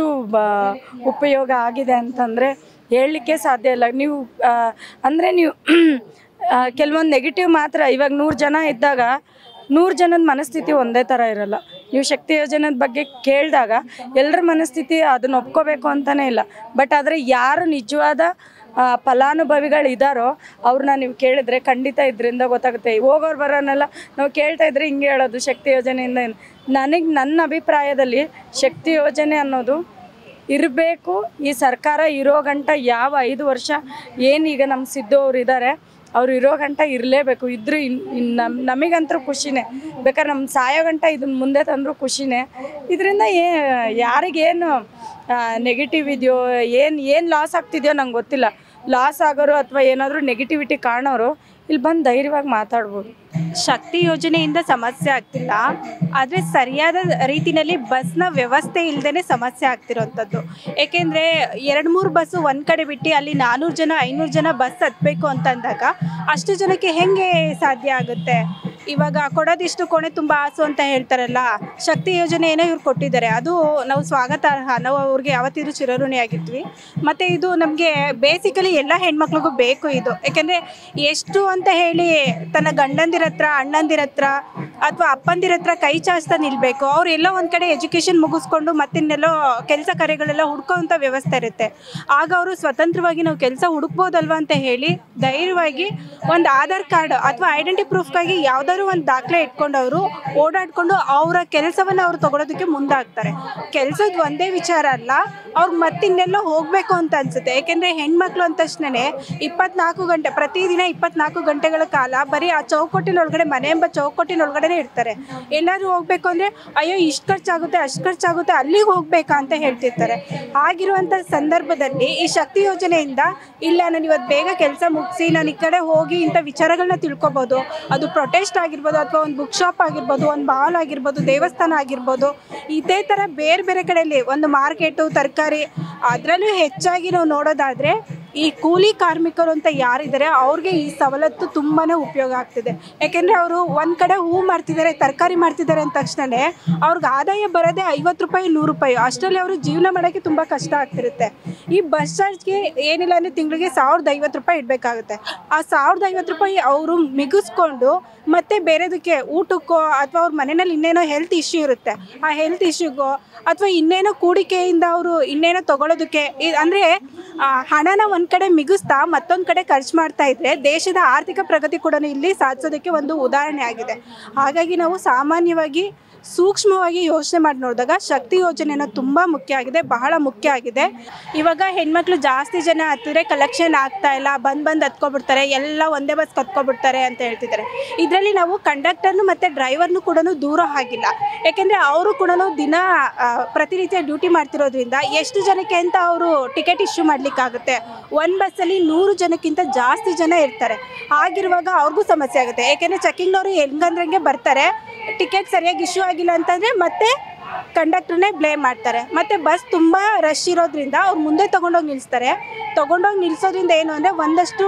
S10: ಉಪಯೋಗ ಆಗಿದೆ ಅಂತಂದರೆ ಹೇಳಲಿಕ್ಕೆ ಸಾಧ್ಯ ಇಲ್ಲ. ನೀವು ಅಂದರೆ ನೀವು ಕೆಲವೊಂದು ನೆಗೆಟಿವ್ ಮಾತ್ರ, ಇವಾಗ 100 ಜನ ಇದ್ದಾಗ 100 ಜನದ ಮನಸ್ಥಿತಿ ಒಂದೇ ಥರ ಇರಲ್ಲ. ನೀವು ಶಕ್ತಿ ಯೋಜನೆದ ಬಗ್ಗೆ ಕೇಳಿದಾಗ ಎಲ್ಲರ ಮನಸ್ಥಿತಿ ಅದನ್ನ ಒಪ್ಕೋಬೇಕು ಅಂತಲೇ ಇಲ್ಲ. ಬಟ್ ಆದರೆ ಯಾರು ನಿಜವಾದ ಫಲಾನುಭವಿಗಳಿದ್ದಾರೋ ಅವ್ರನ್ನ ನೀವು ಕೇಳಿದ್ರೆ ಖಂಡಿತ ಇದರಿಂದ ಗೊತ್ತಾಗುತ್ತೆ. ಹೋಗೋರು ಬರೋನೆಲ್ಲ ನಾವು ಕೇಳ್ತಾ ಇದ್ರೆ ಹಿಂಗೆ ಹೇಳೋದು ಶಕ್ತಿ ಯೋಜನೆಯಿಂದ. ನನ್ನ ಅಭಿಪ್ರಾಯದಲ್ಲಿ ಶಕ್ತಿ ಯೋಜನೆ ಅನ್ನೋದು ಇರಬೇಕು. ಈ ಸರ್ಕಾರ ಇರೋ ಗಂಟ ಯಾವ 5 ವರ್ಷ ಏನೀಗ ನಮ್ಮ ಸಿದ್ದು ಅವ್ರು ಇದ್ದಾರೆ, ಅವ್ರು ಇರೋ ಗಂಟ ಇರಲೇಬೇಕು. ಇದ್ರೂ ನಮಗಂತೂ ಖುಷಿನೇ. ಬೇಕಾದ್ರೆ ನಮ್ಮ ಸಾಯೋ ಗಂಟ ಇದನ್ನ ಮುಂದೆ ತಂದರೂ ಖುಷಿನೇ. ಇದರಿಂದ ಯಾರಿಗೇನು ನೆಗೆಟಿವ್ ಇದೆಯೋ, ಏನು ಲಾಸ್ ಆಗ್ತಿದೆಯೋ ನಂಗೆ ಗೊತ್ತಿಲ್ಲ. ಲಾಸ್ ಆಗೋರು ಅಥವಾ ಏನಾದರೂ ನೆಗೆಟಿವಿಟಿ ಕಾಣೋರು ಇಲ್ಲಿ ಬಂದು ಧೈರ್ಯವಾಗಿ ಮಾತಾಡ್ಬೋದು.
S11: ಶಕ್ತಿ ಯೋಜನೆಯಿಂದ ಸಮಸ್ಯೆ ಆಗ್ತಿಲ್ಲ, ಆದರೆ ಸರಿಯಾದ ರೀತಿಯಲ್ಲಿ ಬಸ್ನ ವ್ಯವಸ್ಥೆ ಇಲ್ಲದೇ ಸಮಸ್ಯೆ ಆಗ್ತಿರೋವಂಥದ್ದು. ಏಕೆಂದರೆ 2-3 ಬಸ್ಸು ಒಂದು ಕಡೆ ಬಿಟ್ಟು ಅಲ್ಲಿ 400 ಜನ 500 ಜನ ಬಸ್ ಹತ್ತಬೇಕು ಅಂತಂದಾಗ ಅಷ್ಟು ಜನಕ್ಕೆ ಹೇಗೆ ಸಾಧ್ಯ ಆಗುತ್ತೆ? ಇವಾಗ ಕೊಡೋದಿಷ್ಟು ಕೋಣೆ ತುಂಬ ಆಸು ಅಂತ ಹೇಳ್ತಾರಲ್ಲ, ಶಕ್ತಿ ಯೋಜನೆ ಏನೋ ಇವ್ರು ಕೊಟ್ಟಿದ್ದಾರೆ, ಅದು ನಾವು ಸ್ವಾಗತಾರ್ಹ. ನಾವು ಅವ್ರಿಗೆ ಯಾವತ್ತಿದ್ರೂ ಚಿರಋಣಿಯಾಗಿರ್ತೀವಿ. ಮತ್ತು ಇದು ನಮಗೆ ಬೇಸಿಕಲಿ ಎಲ್ಲ ಹೆಣ್ಮಕ್ಳಿಗೂ ಬೇಕು ಇದು. ಯಾಕೆಂದರೆ ಎಷ್ಟು ಅಂತ ಹೇಳಿ ತನ್ನ ಗಂಡಂದಿರ ಹತ್ರ, ಅಣ್ಣಂದಿರ ಹತ್ರ ಅಥವಾ ಅಪ್ಪಂದಿರ ಹತ್ರ ಕೈ ಚಾಚ್ತಾ ನಿಲ್ಲಬೇಕು. ಅವ್ರು ಎಲ್ಲೋ ಒಂದು ಕಡೆ ಎಜುಕೇಷನ್ ಮುಗಿಸ್ಕೊಂಡು ಮತ್ತಿನ್ನೆಲ್ಲೋ ಕೆಲಸ ಕಾರ್ಯಗಳೆಲ್ಲ ಹುಡ್ಕೋವಂಥ ವ್ಯವಸ್ಥೆ ಇರುತ್ತೆ. ಆಗ ಅವರು ಸ್ವತಂತ್ರವಾಗಿ ನಾವು ಕೆಲಸ ಹುಡುಕ್ಬೋದಲ್ವ ಅಂತ ಹೇಳಿ ಧೈರ್ಯವಾಗಿ ಒಂದು ಆಧಾರ್ ಕಾರ್ಡ್ ಅಥವಾ ಐಡೆಂಟಿ ಪ್ರೂಫ್ಗಾಗಿ ಯಾವುದಾದ್ರು ಒಂದು ದಾಖಲೆ ಇಟ್ಕೊಂಡು ಅವರು ಓಡಾಡಿಕೊಂಡು ಅವರ ಕೆಲಸವನ್ನು ಅವ್ರು ತಗೊಳ್ಳೋದಕ್ಕೆ ಮುಂದಾಗ್ತಾರೆ. ಕೆಲಸದ ಒಂದೇ ವಿಚಾರ ಅಲ್ಲ, ಅವ್ರು ಮತ್ತಿನ್ನೆಲ್ಲೋ ಹೋಗಬೇಕು ಅಂತ ಅನಿಸುತ್ತೆ. ಏಕೆಂದರೆ ಹೆಣ್ಮಕ್ಳು ಅಂದ ತಕ್ಷಣವೇ 24 ಗಂಟೆ ಪ್ರತಿದಿನ 24 ಗಂಟೆಗಳ ಕಾಲ ಬರೀ ಆ ಚೌಕಟ್ಟಿನೊಳಗಡೆ, ಮನೆ ಎಂಬ ಚೌಕಟ್ಟಿನೊಳಗಡೆ ಇರ್ತಾರೆ. ಎಲ್ಲರೂ ಹೋಗ್ಬೇಕು ಅಂದರೆ ಅಯ್ಯೋ ಇಷ್ಟು ಖರ್ಚಾಗುತ್ತೆ, ಅಷ್ಟು ಖರ್ಚಾಗುತ್ತೆ, ಅಲ್ಲಿಗೆ ಹೋಗ್ಬೇಕಾ ಅಂತ ಹೇಳ್ತಿರ್ತಾರೆ. ಆಗಿರುವಂಥ ಸಂದರ್ಭದಲ್ಲಿ ಈ ಶಕ್ತಿ ಯೋಜನೆಯಿಂದ ಇಲ್ಲ, ನಾನು ಇವತ್ತು ಬೇಗ ಕೆಲಸ ಮುಗಿಸಿ ನಾನು ಈ ಕಡೆ ಹೋಗಿ ಇಂಥ ವಿಚಾರಗಳನ್ನ ತಿಳ್ಕೊಬೋದು. ಅದು ಪ್ರೊಟೆಸ್ಟ್ ಆಗಿರ್ಬೋದು, ಅಥವಾ ಒಂದು ಬುಕ್ ಶಾಪ್ ಆಗಿರ್ಬೋದು, ಒಂದು ಮಾಲ್ ಆಗಿರ್ಬೋದು, ದೇವಸ್ಥಾನ ಆಗಿರ್ಬೋದು, ಇದೇ ಥರ ಬೇರೆ ಬೇರೆ ಕಡೆಯಲ್ಲಿ ಒಂದು ಮಾರ್ಕೆಟು, ತರಕಾರಿ, ಅದರಲ್ಲೂ ಹೆಚ್ಚಾಗಿ ನಾವು ನೋಡೋದಾದರೆ ಈ ಕೂಲಿ ಕಾರ್ಮಿಕರು ಅಂತ ಯಾರಿದ್ದಾರೆ ಅವ್ರಿಗೆ ಈ ಸವಲತ್ತು ತುಂಬಾ ಉಪಯೋಗ ಆಗ್ತಿದೆ. ಯಾಕೆಂದರೆ ಅವರು ಒಂದು ಕಡೆ ಹೂ ಮಾರ್ತಿದ್ದಾರೆ, ತರಕಾರಿ ಮಾರ್ತಿದ್ದಾರೆ ಅಂದ ತಕ್ಷಣವೇ ಅವ್ರಿಗೆ ಆದಾಯ ಬರೋದೇ 50 ರೂಪಾಯಿ 100 ರೂಪಾಯಿ. ಅಷ್ಟರಲ್ಲಿ ಅವರು ಜೀವನ ಮಾಡೋಕ್ಕೆ ತುಂಬ ಕಷ್ಟ ಆಗ್ತಿರುತ್ತೆ. ಈ ಬಸ್ ಚಾರ್ಜ್ಗೆ ಏನಿಲ್ಲ ಅಂದರೆ ತಿಂಗಳಿಗೆ 1050 ರೂಪಾಯಿ ಇಡಬೇಕಾಗುತ್ತೆ. ಆ 1050 ರೂಪಾಯಿ ಅವರು ಮಿಗಿಸ್ಕೊಂಡು ಮತ್ತೆ ಬೇರೆದಕ್ಕೆ ಊಟಕ್ಕೋ ಅಥವಾ ಅವ್ರ ಮನೆಯಲ್ಲಿ ಇನ್ನೇನೋ ಹೆಲ್ತ್ ಇಶ್ಯೂ ಇರುತ್ತೆ, ಆ ಹೆಲ್ತ್ ಇಶ್ಯೂಗೋ ಅಥವಾ ಇನ್ನೇನೋ ಕೂಡಿಕೆಯಿಂದ ಅವರು ಇನ್ನೇನೋ ತೊಗೊಳೋದಕ್ಕೆ, ಅಂದರೆ ಹಣನ ಒಂದು ಕಡೆ ಮಿಗಿಸ್ತಾ ಮತ್ತೊಂದು ಕಡೆ ಖರ್ಚು ಮಾಡ್ತಾ ಇದ್ರೆ ದೇಶದ ಆರ್ಥಿಕ ಪ್ರಗತಿ ಕೂಡ ಇಲ್ಲಿ ಸಾಧಿಸೋದಕ್ಕೆ ಒಂದು ಉದಾಹರಣೆ ಆಗಿದೆ. ಹಾಗಾಗಿ ನಾವು ಸಾಮಾನ್ಯವಾಗಿ ಸೂಕ್ಷ್ಮವಾಗಿ ಯೋಚನೆ ಮಾಡಿ ನೋಡಿದಾಗ ಶಕ್ತಿ ಯೋಜನೆನ ತುಂಬ ಮುಖ್ಯ ಆಗಿದೆ, ಬಹಳ ಮುಖ್ಯ ಆಗಿದೆ. ಇವಾಗ ಹೆಣ್ಮಕ್ಳು ಜಾಸ್ತಿ ಜನ ಹತ್ತಿದ್ರೆ ಕಲೆಕ್ಷನ್ ಆಗ್ತಾ ಇಲ್ಲ, ಬಂದು ಹತ್ಕೊಬಿಡ್ತಾರೆ, ಎಲ್ಲ ಒಂದೇ ಬಸ್ ಕತ್ಕೊಬಿಡ್ತಾರೆ ಅಂತ ಹೇಳ್ತಿದ್ದಾರೆ. ಇದರಲ್ಲಿ ನಾವು ಕಂಡಕ್ಟರ್ನು ಮತ್ತು ಡ್ರೈವರ್ನು ಕೂಡ ದೂರ ಆಗಿಲ್ಲ. ಯಾಕೆಂದರೆ ಅವರು ಕೂಡ ದಿನ ಪ್ರತಿನಿತ್ಯ ಡ್ಯೂಟಿ ಮಾಡ್ತಿರೋದ್ರಿಂದ ಎಷ್ಟು ಜನಕ್ಕೆ ಅಂತ ಅವರು ಟಿಕೆಟ್ ಇಶ್ಯೂ ಮಾಡಲಿಕ್ಕಾಗುತ್ತೆ. ಒಂದು ಬಸ್ಸಲ್ಲಿ 100 ಜನಕ್ಕಿಂತ ಜಾಸ್ತಿ ಜನ ಇರ್ತಾರೆ. ಆಗಿರುವಾಗ ಅವ್ರಿಗೂ ಸಮಸ್ಯೆ ಆಗುತ್ತೆ. ಯಾಕೆಂದರೆ ಚೆಕಿಂಗ್ನವರು ಹೆಂಗಂದ್ರಂಗೆ ಬರ್ತಾರೆ, ಟಿಕೆಟ್ ಸರಿಯಾಗಿ ಇಶ್ಯೂ ಆಗಿಲ್ಲ ಅಂತಂದರೆ ಮತ್ತೆ ಕಂಡಕ್ಟರ್ನೇ ಬ್ಲೇಮ್ ಮಾಡ್ತಾರೆ. ಮತ್ತು ಬಸ್ ತುಂಬ ರಶ್ ಇರೋದ್ರಿಂದ ಅವ್ರು ಮುಂದೆ ತೊಗೊಂಡೋಗಿ ನಿಲ್ಲಿಸ್ತಾರೆ. ತೊಗೊಂಡೋಗಿ ನಿಲ್ಲಿಸೋದ್ರಿಂದ ಏನು ಅಂದರೆ ಒಂದಷ್ಟು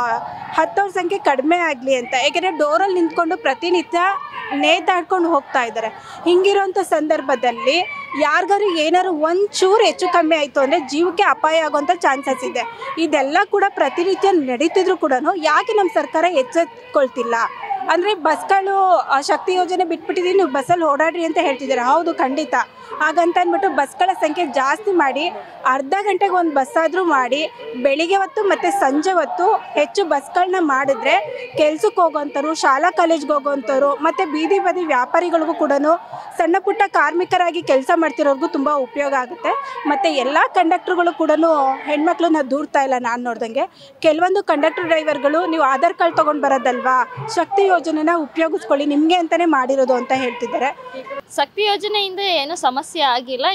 S11: ಹತ್ತೋರ ಸಂಖ್ಯೆ ಕಡಿಮೆ ಆಗಲಿ ಅಂತ. ಏಕೆಂದರೆ ಡೋರಲ್ಲಿ ನಿಂತ್ಕೊಂಡು ಪ್ರತಿನಿತ್ಯ ನೇತಾಡ್ಕೊಂಡು ಹೋಗ್ತಾ ಇದ್ದಾರೆ. ಹಿಂಗಿರೋಂಥ ಸಂದರ್ಭದಲ್ಲಿ ಯಾರಿಗಾರು ಏನಾದ್ರು ಒಂಚೂರು ಹೆಚ್ಚು ಕಮ್ಮಿ ಆಯಿತು ಅಂದರೆ ಜೀವಕ್ಕೆ ಅಪಾಯ ಆಗೋಂಥ ಚಾನ್ಸಸ್ ಇದೆ. ಇದೆಲ್ಲ ಕೂಡ ಪ್ರತಿನಿತ್ಯ ನಡೀತಿದ್ರು ಕೂಡ ಯಾಕೆ ನಮ್ಮ ಸರ್ಕಾರ ಎಚ್ಚೆತ್ಕೊಳ್ತಿಲ್ಲ? ಅಂದರೆ ಬಸ್ಗಳು ಶಕ್ತಿ ಯೋಜನೆ ಬಿಟ್ಬಿಟ್ಟಿದ್ದೀವಿ, ನೀವು ಬಸ್ಸಲ್ಲಿ ಓಡಾಡ್ರಿ ಅಂತ ಹೇಳ್ತಿದ್ದೀರಾ. ಹೌದು, ಖಂಡಿತ. ಹಾಗಂತ ಅಂದ್ಬಿಟ್ಟು ಬಸ್ಗಳ ಸಂಖ್ಯೆ ಜಾಸ್ತಿ ಮಾಡಿ ಅರ್ಧ ಗಂಟೆಗೆ ಒಂದು ಬಸ್ ಆದರೂ ಮಾಡಿ ಬೆಳಿಗ್ಗೆ ಹೊತ್ತು ಮತ್ತು ಸಂಜೆ ಹೊತ್ತು ಹೆಚ್ಚು ಬಸ್ಗಳನ್ನ ಮಾಡಿದ್ರೆ ಕೆಲ್ಸಕ್ಕೆ ಹೋಗೋವಂಥವ್ರು, ಶಾಲಾ ಕಾಲೇಜ್ಗೆ ಹೋಗೋವಂಥವ್ರು ಮತ್ತು ಬೀದಿ ಬದಿ ವ್ಯಾಪಾರಿಗಳಿಗೂ ಕೂಡ, ಸಣ್ಣ ಪುಟ್ಟ ಕಾರ್ಮಿಕರಾಗಿ ಕೆಲಸ ಮಾಡ್ತಿರೋರ್ಗೂ ತುಂಬ ಉಪಯೋಗ ಆಗುತ್ತೆ. ಮತ್ತು ಎಲ್ಲ ಕಂಡಕ್ಟರ್ಗಳು ಕೂಡ ಹೆಣ್ಮಕ್ಳನ್ನ ದೂರ್ತಾ ಇಲ್ಲ. ನಾನು ನೋಡ್ದಂಗೆ ಕೆಲವೊಂದು ಕಂಡಕ್ಟರ್ ಡ್ರೈವರ್ಗಳು ನೀವು ಆಧಾರ್ ಕಾರ್ಡ್ ತೊಗೊಂಡು ಬರೋದಲ್ವಾ, ಶಕ್ತಿ ಯೋಜನೆನ ಉಪಯೋಗಿಸ್ಕೊಳ್ಳಿ, ನಿಮಗೆ ಅಂತಲೇ ಮಾಡಿರೋದು ಅಂತ ಹೇಳ್ತಿದ್ದಾರೆ.
S12: ಶಕ್ತಿ ಯೋಜನೆಯಿಂದ ಏನೂ ಸಮಸ್ಯೆ ಆಗಿಲ್ಲ.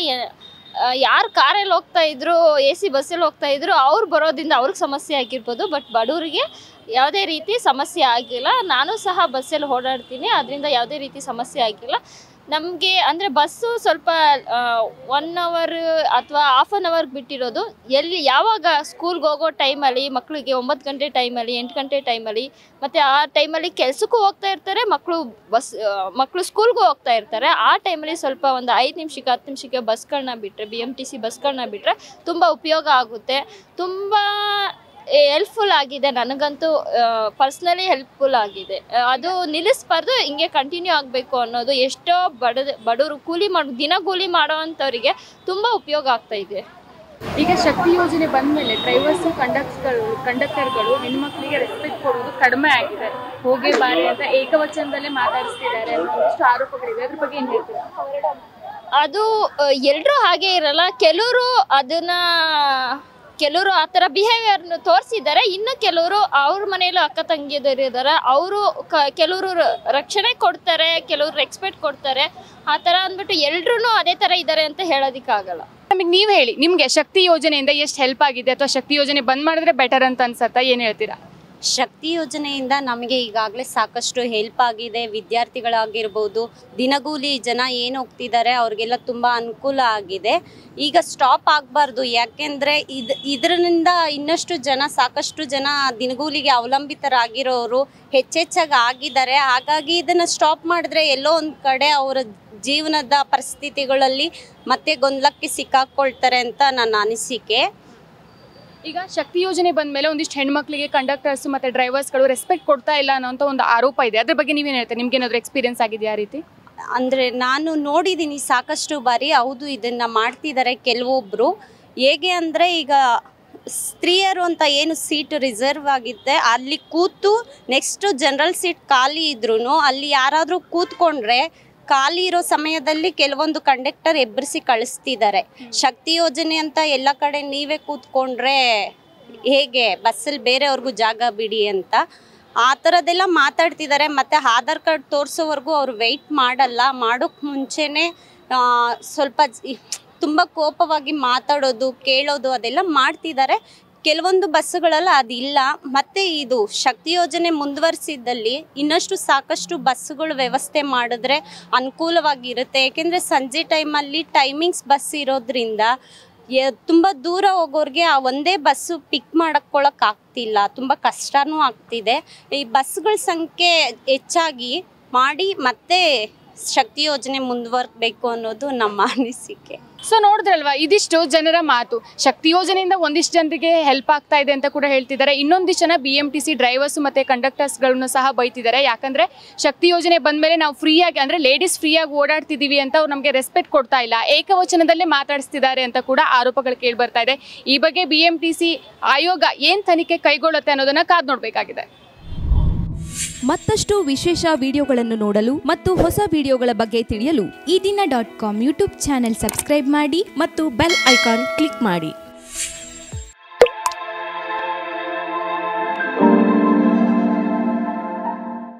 S12: ಯಾರು ಕಾರಲ್ಲಿ ಹೋಗ್ತಾ ಇದ್ರು, AC ಬಸ್ಸಲ್ಲಿ ಹೋಗ್ತಾ ಇದ್ರು, ಅವ್ರು ಬರೋದ್ರಿಂದ ಅವ್ರಿಗೆ ಸಮಸ್ಯೆ ಆಗಿರ್ಬೋದು. ಬಟ್ ಬಡವರಿಗೆ ಯಾವುದೇ ರೀತಿ ಸಮಸ್ಯೆ ಆಗಿಲ್ಲ. ನಾನು ಸಹ ಬಸ್ಸಲ್ಲಿ ಓಡಾಡ್ತೀನಿ, ಅದರಿಂದ ಯಾವುದೇ ರೀತಿ ಸಮಸ್ಯೆ ಆಗಿಲ್ಲ. ನಮಗೆ ಅಂದರೆ ಬಸ್ಸು ಸ್ವಲ್ಪ 1 ಅವರ್ ಅಥವಾ ಹಾಫ್ ಆನ್ ಅವರ್ ಬಿಟ್ಟಿರೋದು. ಎಲ್ಲಿ ಯಾವಾಗ ಸ್ಕೂಲ್ಗೆ ಹೋಗೋ ಟೈಮಲ್ಲಿ ಮಕ್ಕಳಿಗೆ 9 ಗಂಟೆ ಟೈಮಲ್ಲಿ 8 ಗಂಟೆ ಟೈಮಲ್ಲಿ ಮತ್ತು ಆ ಟೈಮಲ್ಲಿ ಕೆಲಸಕ್ಕೂ ಹೋಗ್ತಾ ಇರ್ತಾರೆ, ಮಕ್ಕಳು ಸ್ಕೂಲ್ಗೂ ಹೋಗ್ತಾ ಇರ್ತಾರೆ. ಆ ಟೈಮಲ್ಲಿ ಸ್ವಲ್ಪ ಒಂದು 5 ನಿಮಿಷಕ್ಕೆ 10 ನಿಮಿಷಕ್ಕೆ ಬಸ್ಗಳನ್ನ ಬಿಟ್ಟರೆ, BMTC ಬಸ್ಗಳನ್ನ ಬಿಟ್ಟರೆ ತುಂಬ ಉಪಯೋಗ ಆಗುತ್ತೆ. ತುಂಬ ಹೆಲ್ಪ್ಫುಲ್ ಆಗಿದೆ, ನನಗಂತೂ ಪರ್ಸ್ನಲಿ ಹೆಲ್ಪ್ಫುಲ್ ಆಗಿದೆ. ಅದು ನಿಲ್ಲಿಸ್ಬಾರ್ದು, ಹಿಂಗೆ ಕಂಟಿನ್ಯೂ ಆಗಬೇಕು ಅನ್ನೋದು. ಎಷ್ಟೋ ಬಡವರು ದಿನ ಕೂಲಿ ಮಾಡೋವಂಥವ್ರಿಗೆ ತುಂಬ ಉಪಯೋಗ ಆಗ್ತಾ ಇದೆ.
S4: ಈಗ ಶಕ್ತಿ ಯೋಜನೆ ಬಂದ ಮೇಲೆ ಡ್ರೈವರ್ಸು ಕಂಡಕ್ಟರ್ಗಳು ಹೆಣ್ಮಕ್ಳಿಗೆ ರೆಸ್ಪೆಕ್ಟ್ ಕೊಡೋದು ಕಡಿಮೆ ಆಗಿದೆ. ಹೋಗಿ ಬಾರಿ ಅಂತ ಏಕವಚನದಲ್ಲೇ ಮಾತಾಡಿಸ್ತಿದ್ದಾರೆ ಅನ್ನೋಷ್ಟು ಆರೋಪಗಳಿದೆ. ಅದ್ರ ಬಗ್ಗೆ ಏನು ಹೇಳ್ತೀರಾ?
S12: ಅದು ಎಲ್ಲರೂ ಹಾಗೆ ಇರಲ್ಲ. ಕೆಲವರು ಆ ಥರ ಬಿಹೇವಿಯರ್ನ ತೋರಿಸಿದ್ದಾರೆ. ಇನ್ನು ಕೆಲವರು ಅವ್ರ ಮನೆಯಲ್ಲೂ ಅಕ್ಕ ತಂಗಿಯರು ಇದ್ದಾರೆ, ಅವರು ಕೆಲವರು ರಕ್ಷಣೆ ಕೊಡ್ತಾರೆ, ಕೆಲವರು ರೆಸ್ಪೆಕ್ಟ್ ಕೊಡ್ತಾರೆ. ಆ ಥರ ಅಂದ್ಬಿಟ್ಟು ಎಲ್ರೂ ಅದೇ ಥರ ಇದ್ದಾರೆ ಅಂತ ಹೇಳೋದಕ್ಕಾಗಲ್ಲ.
S4: ನಮಗೆ ನೀವು ಹೇಳಿ, ನಿಮಗೆ ಶಕ್ತಿ ಯೋಜನೆಯಿಂದ ಎಷ್ಟು ಹೆಲ್ಪ್ ಆಗಿದೆ, ಅಥವಾ ಶಕ್ತಿ ಯೋಜನೆ ಬಂದ್ ಮಾಡಿದ್ರೆ ಬೆಟರ್ ಅಂತ ಅನ್ಸತ್ತಾ? ಏನು ಹೇಳ್ತೀರಾ?
S13: ಶಕ್ತಿ ಯೋಜನೆಯಿಂದ ನಮಗೆ ಈಗಾಗಲೇ ಸಾಕಷ್ಟು ಹೆಲ್ಪ್ ಆಗಿದೆ. ವಿದ್ಯಾರ್ಥಿಗಳಾಗಿರ್ಬೋದು, ದಿನಗೂಲಿ ಜನ ಏನು ಹೋಗ್ತಿದ್ದಾರೆ ಅವ್ರಿಗೆಲ್ಲ ತುಂಬ ಅನುಕೂಲ ಆಗಿದೆ. ಈಗ ಸ್ಟಾಪ್ ಆಗಬಾರ್ದು, ಯಾಕೆಂದರೆ ಇದರಿಂದ ಇನ್ನಷ್ಟು ಜನ, ಸಾಕಷ್ಟು ಜನ ದಿನಗೂಲಿಗೆ ಅವಲಂಬಿತರಾಗಿರೋರು ಹೆಚ್ಚೆಚ್ಚಾಗಿ ಆಗಿದ್ದಾರೆ. ಹಾಗಾಗಿ ಇದನ್ನು ಸ್ಟಾಪ್ ಮಾಡಿದ್ರೆ ಎಲ್ಲೋ ಒಂದು ಕಡೆ ಅವರ ಜೀವನದ ಪರಿಸ್ಥಿತಿಗಳಲ್ಲಿ ಮತ್ತೆ ಗೊಂದಲಕ್ಕೆ ಸಿಕ್ಕಾಕೊಳ್ತಾರೆ ಅಂತ ನನ್ನ ಅನಿಸಿಕೆ.
S4: ಈಗ ಶಕ್ತಿ ಯೋಜನೆ ಬಂದ ಮೇಲೆ ಒಂದಿಷ್ಟು ಹೆಣ್ಮಕ್ಳಿಗೆ ಕಂಡಕ್ಟರ್ಸ್ ಮತ್ತು ಡ್ರೈವರ್ಸ್ಗಳು ರೆಸ್ಪೆಕ್ಟ್ ಕೊಡ್ತಾ ಇಲ್ಲ ಅನ್ನೋಂಥ ಒಂದು ಆರೋಪ ಇದೆ. ಅದ್ರ ಬಗ್ಗೆ ನೀವೇನು ಹೇಳ್ತೀರಿ? ನಿಮ್ಗೆ ಏನಾದರೂ ಎಕ್ಸ್ಪೀರಿಯನ್ಸ್ ಆಗಿದೆಯಾ ಆ ರೀತಿ?
S13: ಅಂದರೆ ನಾನು ನೋಡಿದ್ದೀನಿ ಸಾಕಷ್ಟು ಬಾರಿ. ಹೌದು, ಇದನ್ನು ಮಾಡ್ತಿದ್ದಾರೆ ಕೆಲವೊಬ್ಬರು. ಹೇಗೆ ಅಂದರೆ, ಈಗ ಸ್ತ್ರೀಯರು ಅಂತ ಏನು ಸೀಟ್ ರಿಸರ್ವ್ ಆಗಿದೆ ಅಲ್ಲಿ ಕೂತು ನೆಕ್ಸ್ಟು ಜನರಲ್ ಸೀಟ್ ಖಾಲಿ ಇದ್ರೂ ಅಲ್ಲಿ ಯಾರಾದರೂ ಕೂತ್ಕೊಂಡ್ರೆ ಖಾಲಿ ಇರೋ ಸಮಯದಲ್ಲಿ ಕೆಲವೊಂದು ಕಂಡಕ್ಟರ್ ಎಬ್ಬರಿಸಿ ಕಳಿಸ್ತಿದ್ದಾರೆ. ಶಕ್ತಿ ಯೋಜನೆ ಅಂತ ಎಲ್ಲ ಕಡೆ ನೀವೇ ಕೂತ್ಕೊಂಡ್ರೆ ಹೇಗೆ, ಬಸ್ಸಲ್ಲಿ ಬೇರೆಯವ್ರಿಗೂ ಜಾಗ ಬಿಡಿ ಅಂತ ಆ ಥರದ್ದೆಲ್ಲ ಮಾತಾಡ್ತಿದ್ದಾರೆ. ಮತ್ತು ಆಧಾರ್ ಕಾರ್ಡ್ ತೋರಿಸೋವರೆಗೂ ಅವರು ವೆಯ್ಟ್ ಮಾಡಲ್ಲ. ಮಾಡೋಕ್ಕೆ ಮುಂಚೆನೇ ಸ್ವಲ್ಪ ತುಂಬ ಕೋಪವಾಗಿ ಮಾತಾಡೋದು, ಕೇಳೋದು ಅದೆಲ್ಲ ಮಾಡ್ತಿದ್ದಾರೆ. ಕೆಲವೊಂದು ಬಸ್ಸುಗಳಲ್ಲಿ ಅದಿಲ್ಲ. ಮತ್ತು ಇದು ಶಕ್ತಿ ಯೋಜನೆ ಮುಂದುವರಿಸಿದ್ದಲ್ಲಿ ಇನ್ನಷ್ಟು ಸಾಕಷ್ಟು ಬಸ್ಸುಗಳು ವ್ಯವಸ್ಥೆ ಮಾಡಿದ್ರೆ ಅನುಕೂಲವಾಗಿರುತ್ತೆ. ಏಕೆಂದರೆ ಸಂಜೆ ಟೈಮಲ್ಲಿ ಟೈಮಿಂಗ್ಸ್ ಬಸ್ ಇರೋದ್ರಿಂದ ತುಂಬ ದೂರ ಹೋಗೋರಿಗೆ ಆ ಒಂದೇ ಬಸ್ಸು ಪಿಕ್ ಮಾಡ್ಕೊಳ್ಳೋಕ್ಕಾಗ್ತಿಲ್ಲ, ತುಂಬ ಕಷ್ಟನೂ ಆಗ್ತಿದೆ. ಈ ಬಸ್ಸುಗಳ ಸಂಖ್ಯೆ ಹೆಚ್ಚಾಗಿ ಮಾಡಿ ಮತ್ತೆ ಶಕ್ತಿ ಯೋಜನೆ ಮುಂದುವರಬೇಕು ಅನ್ನೋದು ನಮ್ಮ ಅನಿಸಿಕೆ.
S4: ಸೊ ನೋಡಿದ್ರಲ್ವಾ, ಇದಿಷ್ಟು ಜನರ ಮಾತು. ಶಕ್ತಿ ಯೋಜನೆಯಿಂದ ಒಂದಿಷ್ಟು ಜನರಿಗೆ ಹೆಲ್ಪ್ ಆಗ್ತಾ ಇದೆ ಅಂತ ಕೂಡ ಹೇಳ್ತಿದ್ದಾರೆ. ಇನ್ನೊಂದಿಷ್ಟು ಜನ BMTC ಡ್ರೈವರ್ಸ್ ಮತ್ತು ಕಂಡಕ್ಟರ್ಸ್ಗಳನ್ನು ಸಹ ಬೈತಿದ್ದಾರೆ. ಯಾಕಂದರೆ ಶಕ್ತಿ ಯೋಜನೆ ಬಂದ ಮೇಲೆ ನಾವು ಫ್ರೀಯಾಗಿ, ಅಂದರೆ ಲೇಡೀಸ್ ಫ್ರೀಯಾಗಿ ಓಡಾಡ್ತಿದ್ದೀವಿ ಅಂತ ಅವ್ರು ನಮಗೆ ರೆಸ್ಪೆಕ್ಟ್ ಕೊಡ್ತಾ ಇಲ್ಲ, ಏಕವಚನದಲ್ಲೇ ಮಾತಾಡಿಸ್ತಿದ್ದಾರೆ ಅಂತ ಕೂಡ ಆರೋಪಗಳು ಕೇಳಿ ಬರ್ತಾ ಇದೆ. ಈ ಬಗ್ಗೆ BMTC ಆಯೋಗ ಏನು ತನಿಖೆ ಕೈಗೊಳ್ಳುತ್ತೆ ಅನ್ನೋದನ್ನು ಕಾದು ನೋಡಬೇಕಾಗಿದೆ.
S14: ಮತ್ತಷ್ಟು ವಿಶೇಷ ವಿಡಿಯೋಗಳನ್ನು ನೋಡಲು ಮತ್ತು ಹೊಸ ವಿಡಿಯೋಗಳ ಬಗ್ಗೆ ತಿಳಿಯಲು ಈ ದಿನ .com ಯೂಟ್ಯೂಬ್ ಚಾನೆಲ್ ಸಬ್ಸ್ಕ್ರೈಬ್ ಮಾಡಿ ಮತ್ತು ಬೆಲ್ ಐಕಾನ್ ಕ್ಲಿಕ್ ಮಾಡಿ.